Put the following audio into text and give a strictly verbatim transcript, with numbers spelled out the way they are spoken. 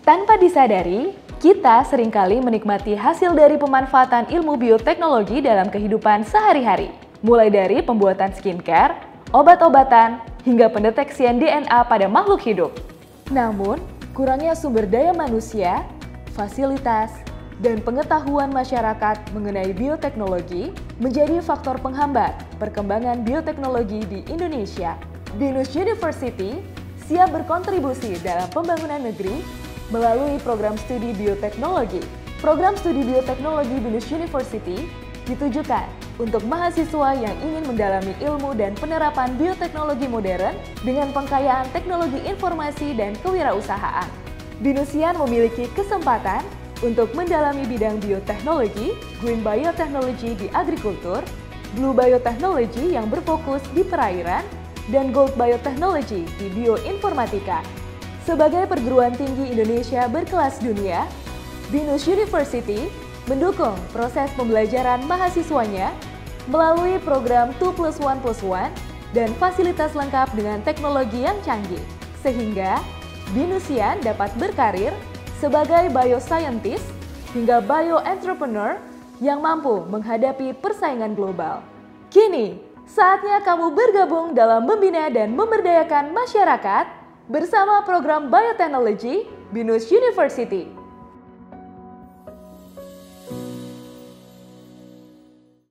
Tanpa disadari, kita seringkali menikmati hasil dari pemanfaatan ilmu bioteknologi dalam kehidupan sehari-hari. Mulai dari pembuatan skincare, obat-obatan, hingga pendeteksian D N A pada makhluk hidup. Namun, kurangnya sumber daya manusia, fasilitas, dan pengetahuan masyarakat mengenai bioteknologi menjadi faktor penghambat perkembangan bioteknologi di Indonesia. Binus University siap berkontribusi dalam pembangunan negeri melalui program studi bioteknologi. Program studi bioteknologi Binus University ditujukan untuk mahasiswa yang ingin mendalami ilmu dan penerapan bioteknologi modern dengan pengkayaan teknologi informasi dan kewirausahaan. Binusian memiliki kesempatan untuk mendalami bidang bioteknologi, green biotechnology di agrikultur, blue biotechnology yang berfokus di perairan, dan gold biotechnology di bioinformatika. Sebagai perguruan tinggi Indonesia berkelas dunia, Binus University mendukung proses pembelajaran mahasiswanya melalui program two plus one plus one dan fasilitas lengkap dengan teknologi yang canggih, sehingga Binusian dapat berkarir sebagai bioscientist hingga bioentrepreneur yang mampu menghadapi persaingan global. Kini, saatnya kamu bergabung dalam membina dan memberdayakan masyarakat bersama program Biotechnology Binus University.